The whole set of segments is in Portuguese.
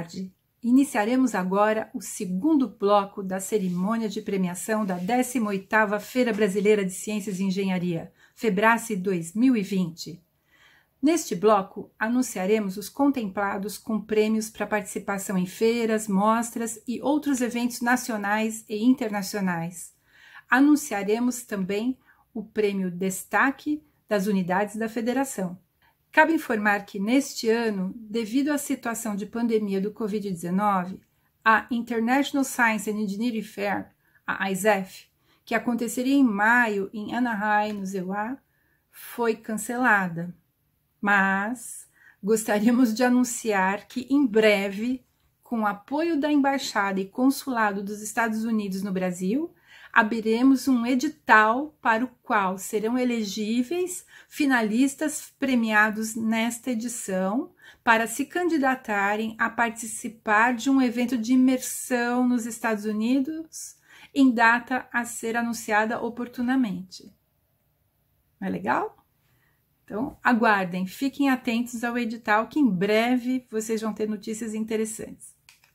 tarde. Iniciaremos agora o segundo bloco da cerimônia de premiação da 18ª Feira Brasileira de Ciências e Engenharia, FEBRACE 2020. Neste bloco, anunciaremos os contemplados com prêmios para participação em feiras, mostras e outros eventos nacionais e internacionais. Anunciaremos também o prêmio Destaque das unidades da Federação. Cabe informar que, neste ano, devido à situação de pandemia do Covid-19, a International Science and Engineering Fair, a ISEF, que aconteceria em maio em Anaheim, no ZEUA, foi cancelada. Mas gostaríamos de anunciar que, em breve, com o apoio da Embaixada e Consulado dos Estados Unidos no Brasil, abriremos um edital para o qual serão elegíveis finalistas premiados nesta edição para se candidatarem a participar de um evento de imersão nos Estados Unidos em data a ser anunciada oportunamente. Não é legal? Então, aguardem, fiquem atentos ao edital que em breve vocês vão ter notícias interessantes.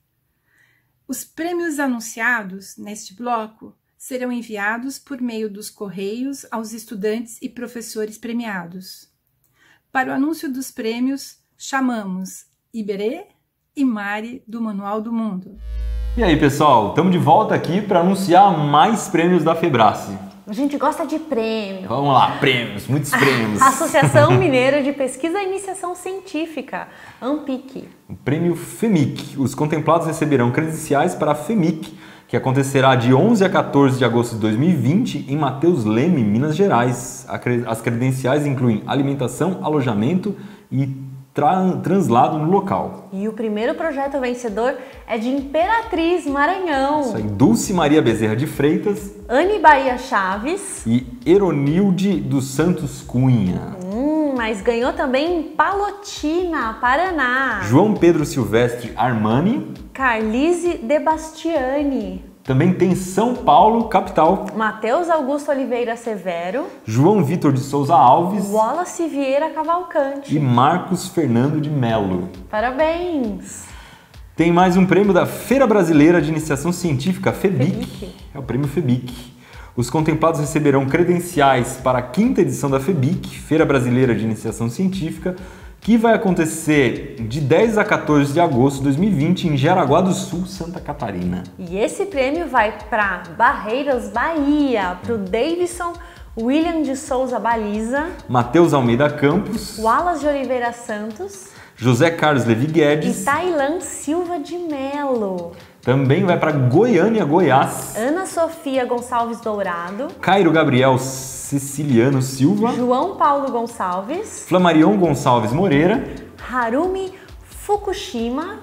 Os prêmios anunciados neste bloco serão enviados por meio dos correios aos estudantes e professores premiados. Para o anúncio dos prêmios, chamamos Iberê e Mari do Manual do Mundo. E aí, pessoal, estamos de volta aqui para anunciar mais prêmios da FEBRACE. A gente gosta de prêmio. Vamos lá, prêmios, muitos prêmios. Associação Mineira de Pesquisa e Iniciação Científica, AMPIC. O prêmio FEMIC. Os contemplados receberão credenciais para a FEMIC, que acontecerá de 11 a 14 de agosto de 2020 em Mateus Leme, Minas Gerais. As credenciais incluem alimentação, alojamento e translado no local. E o primeiro projeto vencedor é de Imperatriz, Maranhão. Isso aí, Dulce Maria Bezerra de Freitas, Anne Bahia Chaves e Eronilde dos Santos Cunha. Mas ganhou também em Palotina, Paraná. João Pedro Silvestre Armani. Carlise De Bastiani. Também tem São Paulo, capital. Matheus Augusto Oliveira Severo. João Vitor de Souza Alves. Wallace Vieira Cavalcante. E Marcos Fernando de Melo. Parabéns! Tem mais um prêmio da Feira Brasileira de Iniciação Científica, FEBIC. É o prêmio FEBIC. Os contemplados receberão credenciais para a 5ª edição da FEBIC, Feira Brasileira de Iniciação Científica, que vai acontecer de 10 a 14 de agosto de 2020 em Jaraguá do Sul, Santa Catarina. E esse prêmio vai para Barreiras, Bahia, para o Davidson William de Souza Baliza, Matheus Almeida Campos, Wallace de Oliveira Santos, José Carlos Levi Guedes e Tailan Silva de Melo. Também vai para Goiânia, Goiás, Ana Sofia Gonçalves Dourado, Cairo Gabriel Ceciliano Silva, João Paulo Gonçalves, Flamarion Gonçalves Moreira, Harumi Fukushima.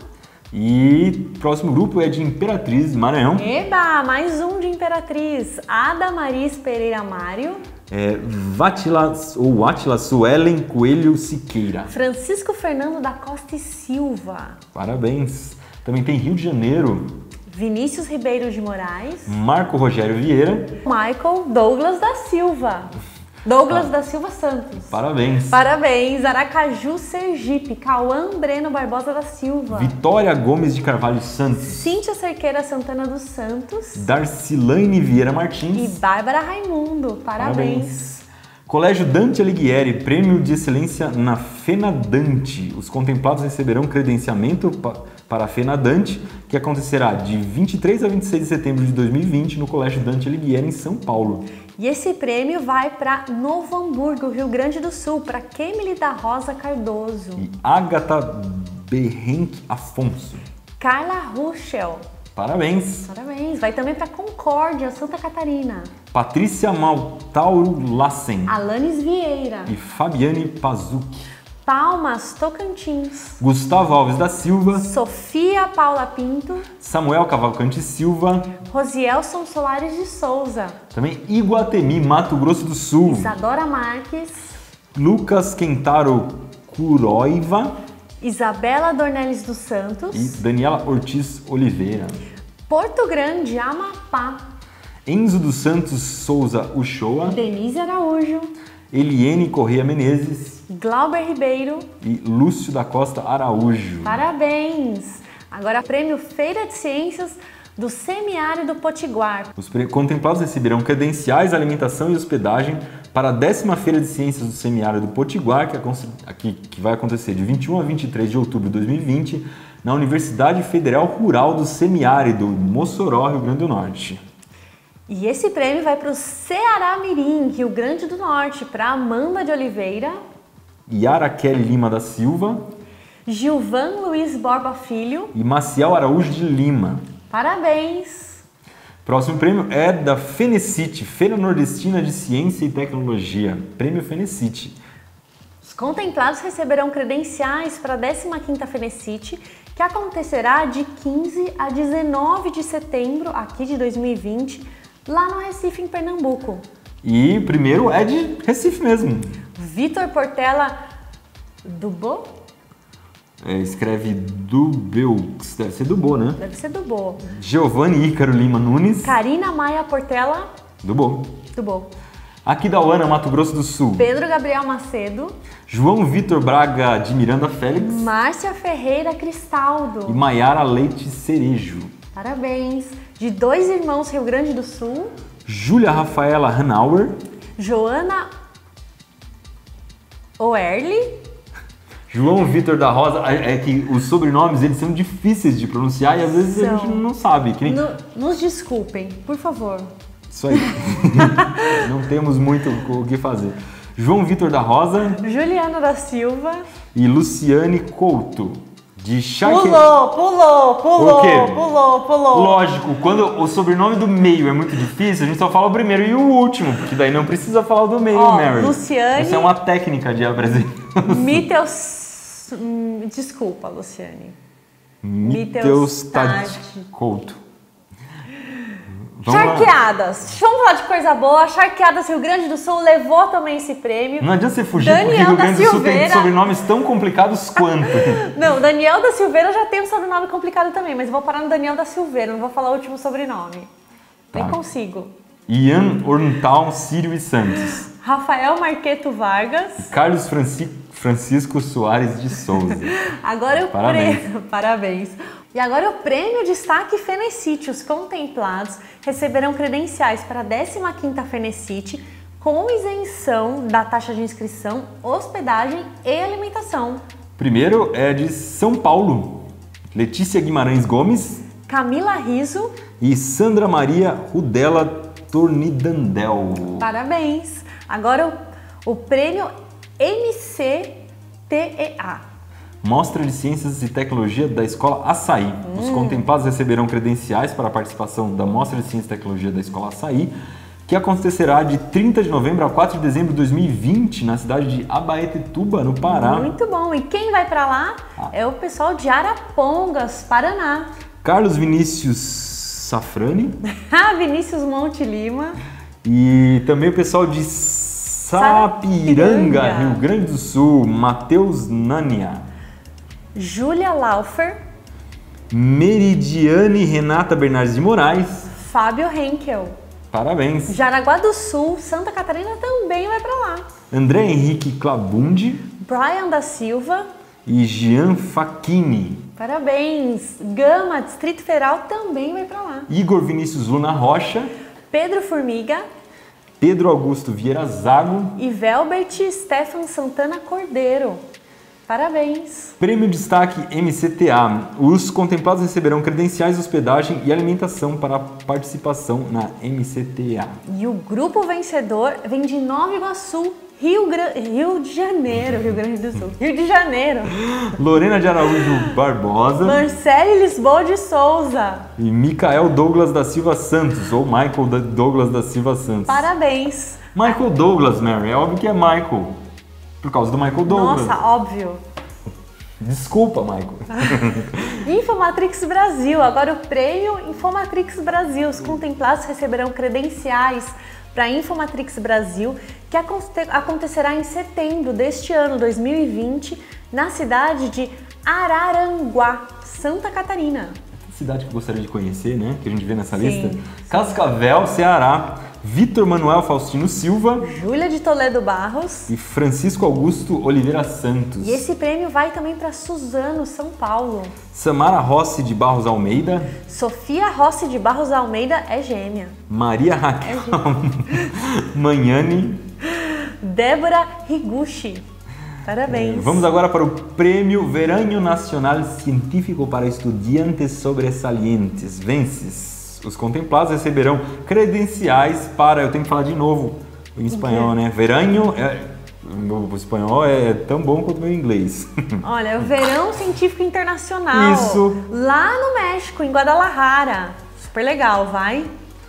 E o próximo grupo é de Imperatriz, Maranhão. Eba, mais um de Imperatriz. Ada Maris Pereira Mário. Átila Suelen Coelho Siqueira. Francisco Fernando da Costa e Silva. Parabéns. Também tem Rio de Janeiro. Vinícius Ribeiro de Moraes. Marco Rogério Vieira. Michael Douglas da Silva. Douglas da Silva Santos. Parabéns. Parabéns. Aracaju, Sergipe. Cauã Breno Barbosa da Silva. Vitória Gomes de Carvalho Santos. Cíntia Cerqueira Santana dos Santos. Darcilane Vieira Martins. E Bárbara Raimundo. Parabéns. Colégio Dante Alighieri, Prêmio de Excelência na FENADANTE. Os contemplados receberão credenciamento para a FENADANTE, que acontecerá de 23 a 26 de setembro de 2020 no Colégio Dante Alighieri, em São Paulo. E esse prêmio vai para Novo Hamburgo, Rio Grande do Sul, para Kemily da Rosa Cardoso. E Agatha Berrenck Afonso. Carla Ruschel. Parabéns! Parabéns! Vai também para Concórdia, Santa Catarina. Patrícia Maltauro Lassen. Alanis Vieira. E Fabiane Pazucchi. Palmas, Tocantins. Gustavo Alves da Silva. Sofia Paula Pinto. Samuel Cavalcante Silva. Rosielson Solares de Souza. Também Iguatemi, Mato Grosso do Sul. Isadora Marques. Lucas Quentaro Curoiva. Isabela Dornelles dos Santos. E Daniela Ortiz Oliveira. Porto Grande, Amapá. Enzo dos Santos Souza Uchoa. Denise Araújo. Eliene Correia Menezes. Glauber Ribeiro. E Lúcio da Costa Araújo. Parabéns! Agora, prêmio Feira de Ciências do Semiárido Potiguar. Os contemplados receberão credenciais, alimentação e hospedagem para a 10ª Feira de Ciências do Semiárido Potiguar, que vai acontecer de 21 a 23 de outubro de 2020, na Universidade Federal Rural do Semiárido, Mossoró, Rio Grande do Norte. E esse prêmio vai para o Ceará Mirim, Rio Grande do Norte, para Amanda de Oliveira, Yara Kelly Lima da Silva, Gilvan Luiz Borba Filho e Maciel Araújo de Lima. Parabéns! Próximo prêmio é da Fenecite, Feira Nordestina de Ciência e Tecnologia. Prêmio Fenecite. Os contemplados receberão credenciais para a 15ª Fenecite, que acontecerá de 15 a 19 de setembro, aqui de 2020, lá no Recife, em Pernambuco. E o primeiro é de Recife mesmo. Vitor Portela Dubô? Escreve Dubeux, deve ser Dubô, né? Deve ser Dubô. Giovanni Ícaro Lima Nunes. Karina Maia Portela Dubô. Dubô. Aquidauana, Mato Grosso do Sul. Pedro Gabriel Macedo. João Vitor Braga de Miranda Félix. Márcia Ferreira Cristaldo. E Maiara Leite Cerejo. Parabéns! De Dois Irmãos, Rio Grande do Sul. Júlia Rafaela Hanauer. Joana Oerli. João Vitor da Rosa. É que os sobrenomes eles são difíceis de pronunciar e às vezes a gente não sabe. Que nem... Nos desculpem, por favor. Isso aí. Não temos muito o que fazer. João Vitor da Rosa. Juliana da Silva. E Luciane Couto. De Pulou. O quê? Lógico, quando o sobrenome do meio é muito difícil, a gente só fala o primeiro e o último, porque daí não precisa falar o do meio, Mary. Luciane. Essa é uma técnica de apresentação. Desculpa, Luciane. Mittelstadt Couto. Charqueadas. Vamos falar de coisa boa. Charqueadas Rio Grande do Sul levou também esse prêmio. Não adianta você fugir, Daniel porque Rio Grande do Sul Silveira... tem sobrenomes tão complicados quanto. Não, Daniel da Silveira já tem um sobrenome complicado também, mas eu vou parar no Daniel da Silveira, não vou falar o último sobrenome. Nem consigo. Ian Orntal Sírio e Santos. Rafael Marqueto Vargas. E Carlos Francisco Soares de Souza. Agora Parabéns. Parabéns. E agora o prêmio Destaque Fenecite. Os contemplados receberão credenciais para a 15ª Fenecite com isenção da taxa de inscrição, hospedagem e alimentação. Primeiro é de São Paulo. Letícia Guimarães Gomes. Camila Riso. E Sandra Maria Rudela Tornidandel. Parabéns. Agora o prêmio MCTEA. Mostra de Ciências e Tecnologia da Escola Açaí. Os contemplados receberão credenciais para a participação da Mostra de Ciências e Tecnologia da Escola Açaí, que acontecerá de 30 de novembro a 4 de dezembro de 2020, na cidade de Abaetetuba, no Pará. Muito bom. E quem vai para lá é o pessoal de Arapongas, Paraná. Carlos Vinícius Safrani. Vinícius Monte Lima. E também o pessoal de Sapiranga, Rio Grande do Sul, Matheus Nania. Júlia Laufer. Meridiane Renata Bernardes de Moraes. Fábio Henkel. Parabéns. Jaraguá do Sul, Santa Catarina também vai para lá. André Henrique Clabundi. Brian da Silva. E Jean Facchini. Parabéns. Gama, Distrito Federal também vai para lá. Igor Vinícius Luna Rocha. Pedro Formiga. Pedro Augusto Vieira Zago. E Velbert Stefan Santana Cordeiro. Parabéns! Prêmio Destaque MCTA. Os contemplados receberão credenciais, hospedagem e alimentação para a participação na MCTA. E o grupo vencedor vem de Nova Iguaçu, Rio de Janeiro, Rio Grande do Sul. Rio de Janeiro. Lorena de Araújo Barbosa. Marcele Lisboa de Souza. E Micael Douglas da Silva Santos, ou Michael Douglas da Silva Santos. Parabéns! Michael Douglas, Mary. É óbvio que é Michael. Por causa do Michael Douglas. Nossa, óbvio. Desculpa, Michael. Infomatrix Brasil. Agora o prêmio Infomatrix Brasil. Os contemplados receberão credenciais para a Infomatrix Brasil, que acontecerá em setembro deste ano, 2020, na cidade de Araranguá, Santa Catarina. Cidade que eu gostaria de conhecer, né? Que a gente vê nessa Sim, lista. sim. Cascavel, Ceará. Vitor Manuel Faustino Silva, Júlia de Toledo Barros e Francisco Augusto Oliveira Santos. E esse prêmio vai também para Suzano, São Paulo. Samara Rossi de Barros Almeida. Sofia Rossi de Barros Almeida é gêmea. Maria Raquel Manhani. Débora Higuchi. Parabéns. Vamos agora para o Prêmio Verano Nacional Científico para Estudiantes Sobresalientes, Vences. Os contemplados receberão credenciais para... Eu tenho que falar de novo em espanhol, né? Verano... Meu espanhol é tão bom quanto o meu inglês. Olha, o Verão Científico Internacional. Isso. Lá no México, em Guadalajara. Super legal, vai?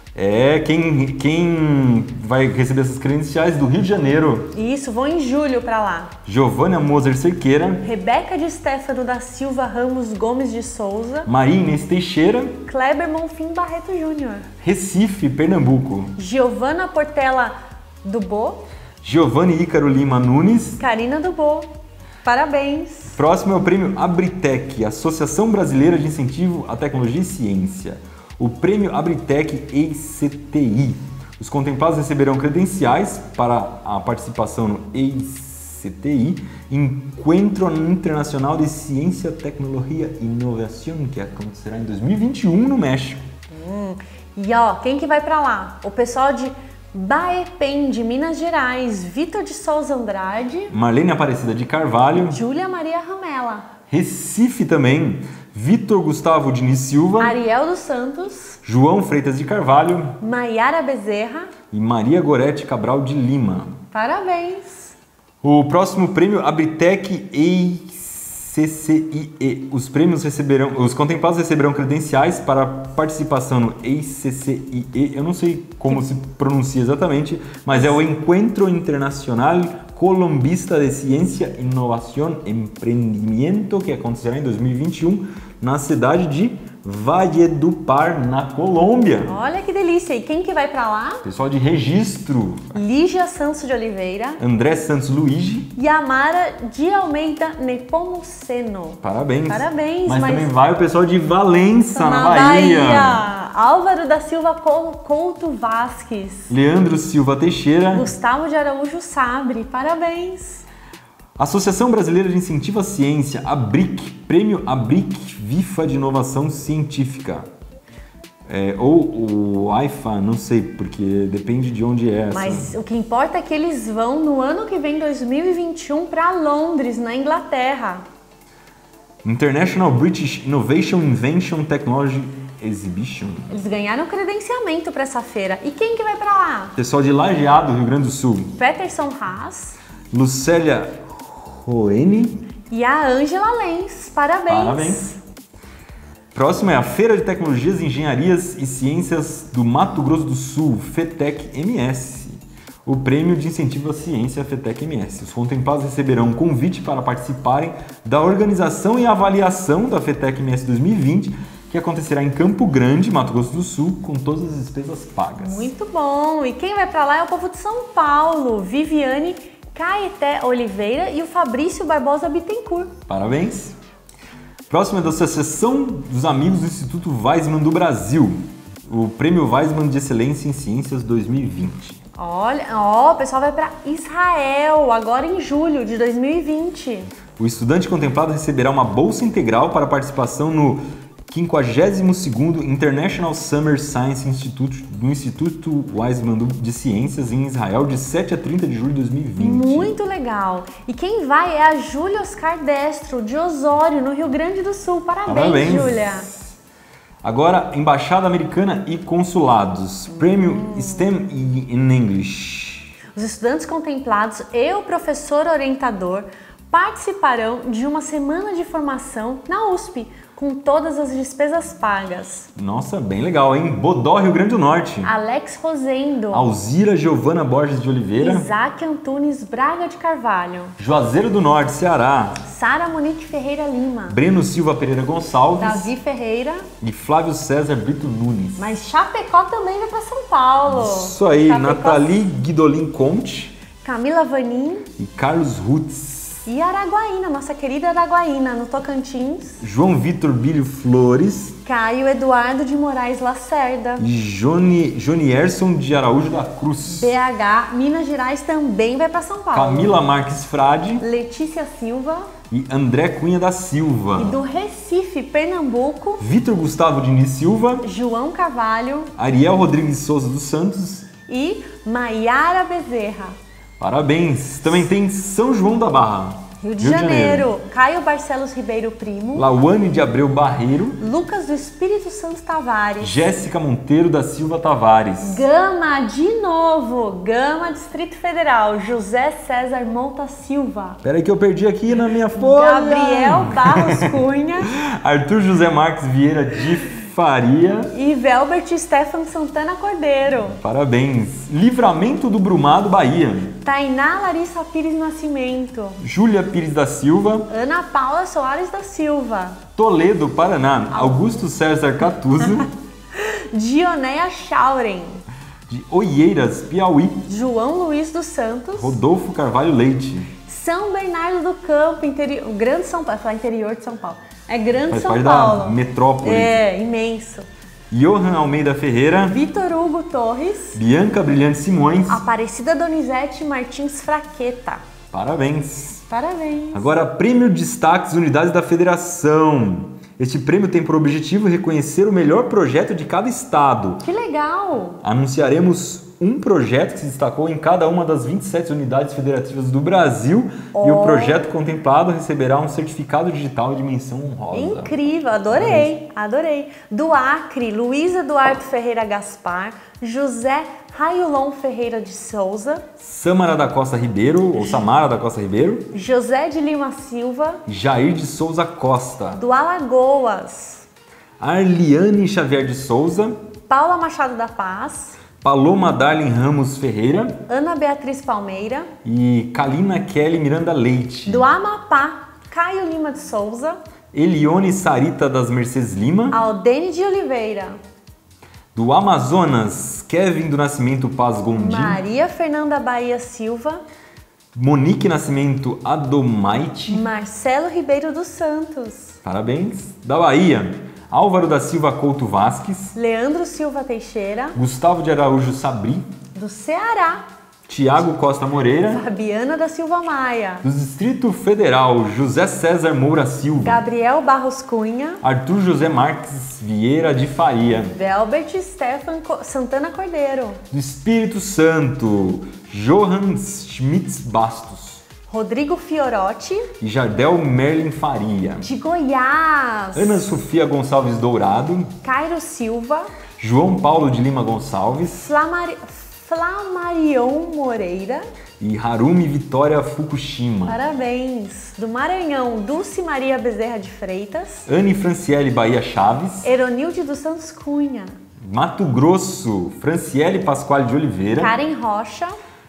Quem vai receber essas credenciais do Rio de Janeiro. Isso, vou em julho para lá. Giovânia Moser Cerqueira. Rebeca de Stefano da Silva Ramos Gomes de Souza. Maria Inês Teixeira. Kleber Monfim Barreto Júnior. Recife, Pernambuco. Giovana Portela Dubô. Giovanni Ícaro Lima Nunes. Carina Dubô. Parabéns. Próximo é o Prêmio Abritec, Associação Brasileira de Incentivo à Tecnologia e Ciência. O Prêmio Abritec EICTI. Os contemplados receberão credenciais para a participação no EICTI, Encontro Internacional de Ciência, Tecnologia e Inovação, que acontecerá em 2021 no México. E ó, quem que vai para lá? O pessoal de Baepem, de Minas Gerais, Vitor de Souza Andrade, Marlene Aparecida de Carvalho, Júlia Maria Ramela, Recife também, Vitor Gustavo Diniz Silva, Ariel dos Santos, João Freitas de Carvalho, Maiara Bezerra e Maria Gorete Cabral de Lima. Parabéns! O próximo prêmio Abritec EICCIE. Os contemplados receberão credenciais para participação no EICCIE. Eu não sei como se pronuncia exatamente, mas é o Encontro Internacional Colombista de Ciência, Inovação e Empreendimento, que acontecerá em 2021 na cidade de Valledupar, na Colômbia. Olha que delícia! E quem que vai para lá? Pessoal de registro. Lígia Santos de Oliveira, André Santos Luigi e Amara de Almeida Nepomuceno. Parabéns. Parabéns, mas também vai o pessoal de Valença, na Bahia. Álvaro da Silva Couto Vasques. Leandro Silva Teixeira. Gustavo de Araújo Sabre. Parabéns. Associação Brasileira de Incentivo à Ciência, ABRIC, Prêmio ABRIC VIFA de Inovação Científica. Ou o IFA, não sei, porque depende de onde é. Mas o que importa é que eles vão no ano que vem, 2021, para Londres, na Inglaterra. International British Innovation Invention Technology Exhibition. Eles ganharam credenciamento para essa feira. E quem que vai para lá? Pessoal de Lajeado, Rio Grande do Sul. Peterson Haas. Lucélia Roene. E a Ângela Lenz. Parabéns. Parabéns. Próximo é a Feira de Tecnologias, Engenharias e Ciências do Mato Grosso do Sul, FETEC MS. O Prêmio de Incentivo à Ciência FETEC MS. Os contemplados receberão um convite para participarem da organização e avaliação da FETEC MS 2020, que acontecerá em Campo Grande, Mato Grosso do Sul, com todas as despesas pagas. Muito bom! E quem vai para lá é o povo de São Paulo, Viviane Caeté Oliveira e o Fabrício Barbosa Bittencourt. Parabéns! Próximo é da Associação dos Amigos do Instituto Weizmann do Brasil, o Prêmio Weizmann de Excelência em Ciências 2020. Olha, o pessoal vai para Israel, agora em julho de 2020. O estudante contemplado receberá uma bolsa integral para participação no 52º International Summer Science Institute do Instituto Weizmann de Ciências em Israel, de 7 a 30 de julho de 2020. Muito legal! E quem vai é a Júlia Oscar Destro, de Osório, no Rio Grande do Sul. Parabéns, Júlia! Agora, Embaixada Americana e Consulados. Prêmio STEM in English. Os estudantes contemplados e o professor orientador participarão de uma semana de formação na USP, com todas as despesas pagas. Nossa, bem legal, hein? Bodó, Rio Grande do Norte. Alex Rosendo. Alzira Giovana Borges de Oliveira. Isaac Antunes Braga de Carvalho. Juazeiro do Norte, Ceará. Sara Monique Ferreira Lima. Breno Silva Pereira Gonçalves. Davi Ferreira. E Flávio César Brito Nunes. Mas Chapecó também vai para São Paulo. Isso aí, Chapecó... Nathalie Guidolin Conte. Camila Vanin. E Carlos Rutz. E Araguaína, nossa querida Araguaína, no Tocantins. João Vitor Bilho Flores. Caio Eduardo de Moraes Lacerda. E Jonierson de Araújo da Cruz. BH, Minas Gerais também vai para São Paulo. Camila Marques Frade. Letícia Silva. E André Cunha da Silva. E do Recife, Pernambuco. Vitor Gustavo Diniz Silva. João Carvalho. Ariel Rodrigues Souza dos Santos. E Maiara Bezerra. Parabéns! Também tem São João da Barra. Rio de Janeiro. Caio Barcelos Ribeiro Primo. Lauane de Abreu Barreiro. Lucas do Espírito Santo Tavares. Jéssica Monteiro da Silva Tavares. Gama, de novo. Gama, Distrito Federal. José César Monta Silva. Peraí que eu perdi aqui na minha folha. Gabriel Barros Cunha. Arthur José Marques Vieira de Faria. E Velbert Stefan Santana Cordeiro. Parabéns. Livramento do Brumado, Bahia. Tainá Larissa Pires Nascimento. Júlia Pires da Silva. Ana Paula Soares da Silva. Toledo, Paraná. Augusto César Catuso. Dionéia Schauren. De Oieiras, Piauí. João Luiz dos Santos. Rodolfo Carvalho Leite. São Bernardo do Campo, interior, Grande São Paulo, falar interior de São Paulo. É Grande Faz São parte Paulo. da metrópole. É, imenso. Johan Almeida Ferreira. Vitor Hugo Torres. Bianca Brilhante Simões. Aparecida Donizete Martins Fraqueta. Parabéns. Parabéns. Agora, Prêmio Destaques Unidades da Federação. Este prêmio tem por objetivo reconhecer o melhor projeto de cada estado. Que legal! Anunciaremos um projeto que se destacou em cada uma das 27 unidades federativas do Brasil e o projeto contemplado receberá um certificado digital em dimensão honrosa. Incrível, adorei, adorei. Do Acre, Luiz Eduardo Ferreira Gaspar, José Raiolon Ferreira de Souza, Samara da Costa Ribeiro, ou Samara da Costa Ribeiro, José de Lima Silva, Jair de Souza Costa, do Alagoas, Arliane Xavier de Souza, Paula Machado da Paz, Paloma Darlin Ramos Ferreira, Ana Beatriz Palmeira e Kalina Kelly Miranda Leite, do Amapá, Caio Lima de Souza, Elione Sarita das Mercedes Lima, Aldene de Oliveira, do Amazonas, Kevin do Nascimento Paz Gondim, Maria Fernanda Bahia Silva, Monique Nascimento Adomaite, Marcelo Ribeiro dos Santos, parabéns, da Bahia, Álvaro da Silva Couto Vasques, Leandro Silva Teixeira, Gustavo de Araújo Sabri, do Ceará, Tiago Costa Moreira, Fabiana da Silva Maia, do Distrito Federal, José César Moura Silva, Gabriel Barros Cunha, Arthur José Marques Vieira de Faria, Velbert Stefan Santana Cordeiro, do Espírito Santo, Johan Schmitz Bastos Rodrigo Fiorotti, e Jardel Merlin Faria, de Goiás, Ana Sofia Gonçalves Dourado, Cairo Silva, João Paulo de Lima Gonçalves, Flamarion Moreira e Harumi Vitória Fukushima, parabéns, do Maranhão, Dulce Maria Bezerra de Freitas, Anne Franciele Bahia Chaves, Eronilde dos Santos Cunha, Mato Grosso, Franciele Pasquale de Oliveira, Karen Rocha,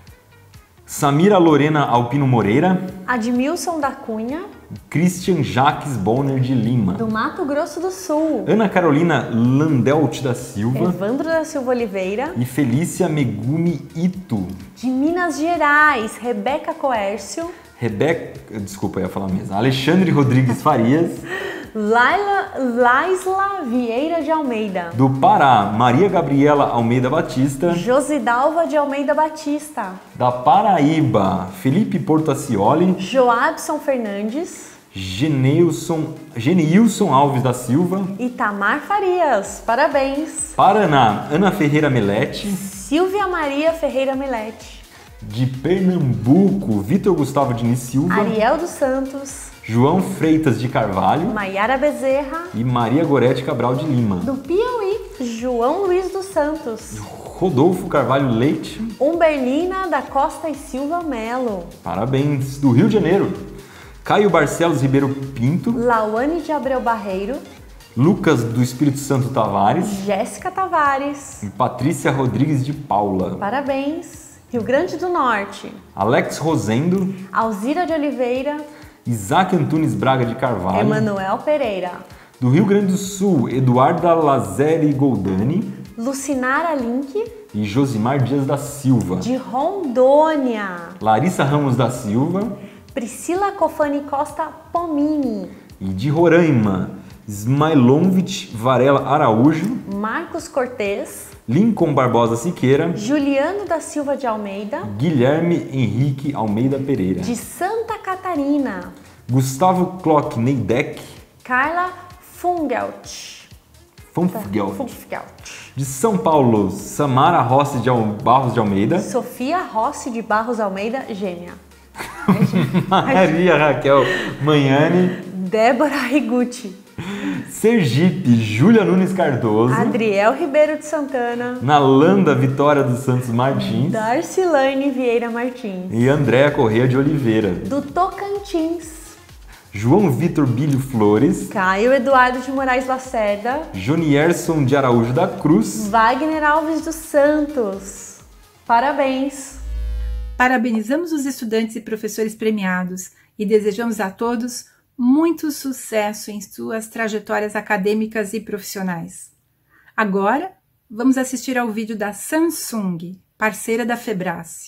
Samira Lorena Alpino Moreira, Admilson da Cunha, Christian Jaques Bonner de Lima, do Mato Grosso do Sul, Ana Carolina Landelt da Silva Evandro da Silva Oliveira, e Felícia Megumi Ito, de Minas Gerais, Rebeca Coércio, desculpa, eu ia falar mesmo, Alexandre Rodrigues Farias, Laisla Vieira de Almeida, do Pará, Maria Gabriela Almeida Batista, Josidalva de Almeida Batista, da Paraíba, Felipe Portacioli, Joabson Fernandes, Geneilson Alves da Silva, Itamar Farias, parabéns, Paraná, Ana Ferreira Melete, Silvia Maria Ferreira Melete, de Pernambuco, Vitor Gustavo Diniz Silva, Ariel dos Santos, João Freitas de Carvalho Maiara Bezerra, e Maria Gorete Cabral de Lima, do Piauí, João Luiz dos Santos, Rodolfo Carvalho Leite, Umberlina da Costa e Silva Melo, parabéns, do Rio de Janeiro, Caio Barcelos Ribeiro Pinto, Lauane de Abreu Barreiro, Lucas do Espírito Santo Tavares Jéssica Tavares, e Patrícia Rodrigues de Paula, parabéns, Rio Grande do Norte, Alex Rosendo, Alzira de Oliveira, Isaac Antunes Braga de Carvalho, Emanuel Pereira, do Rio Grande do Sul, Eduarda Lazeri Goldani Lucinara Link, e Josimar Dias da Silva, de Rondônia, Larissa Ramos da Silva Priscila Cofani Costa Pomini, e de Roraima, Smailovic Varela Araújo, Marcos Cortez, Lincoln Barbosa Siqueira, Juliano da Silva de Almeida, Guilherme Henrique Almeida Pereira, de Santa Catarina, Gustavo Klock Neidek, Carla Fungelt, de São Paulo, Samara Rossi de Barros de Almeida, Sofia Rossi de Barros Almeida, gêmea, Maria Raquel Manhani, Débora Rigucci, Sergipe, Júlia Nunes Cardoso, Adriel Ribeiro de Santana, Nalanda Vitória dos Santos Martins, Darcilane Vieira Martins e Andréa Corrêa de Oliveira, do Tocantins, João Vitor Bílio Flores, Caio Eduardo de Moraes Lacerda, Jonierson de Araújo da Cruz, Wagner Alves dos Santos. Parabéns! Parabenizamos os estudantes e professores premiados e desejamos a todos muito sucesso em suas trajetórias acadêmicas e profissionais. Agora, vamos assistir ao vídeo da Samsung, parceira da Febrace.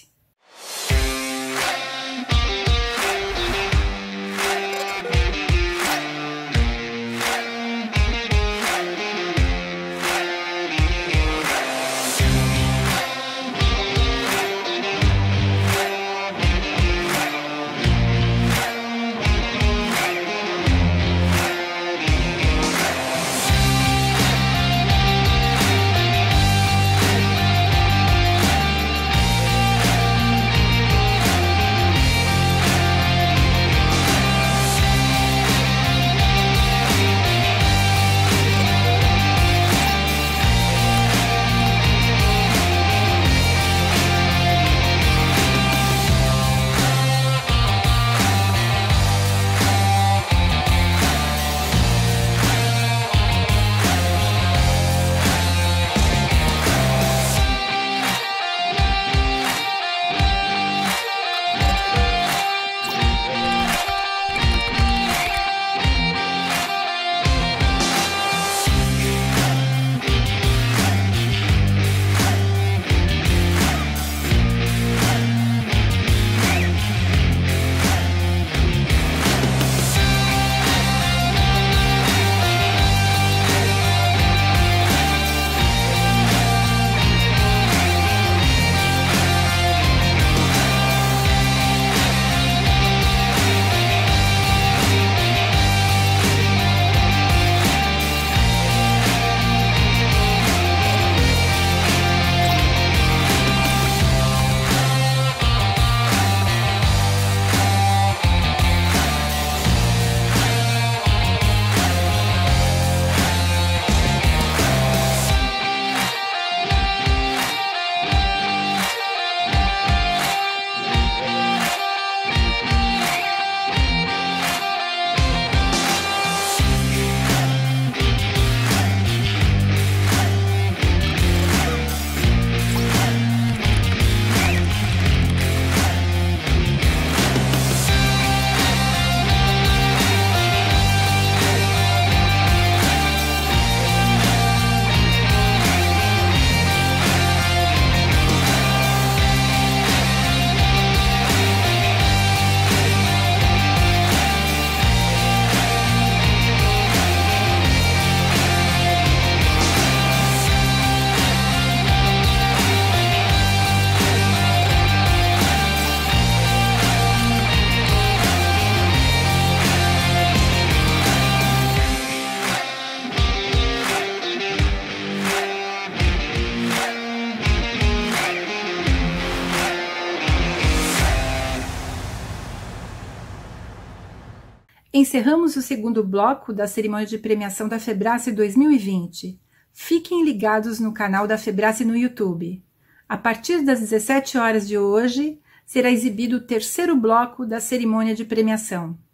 Encerramos o segundo bloco da cerimônia de premiação da Febrace 2020. Fiquem ligados no canal da Febrace no YouTube. A partir das 17 horas de hoje, será exibido o terceiro bloco da cerimônia de premiação.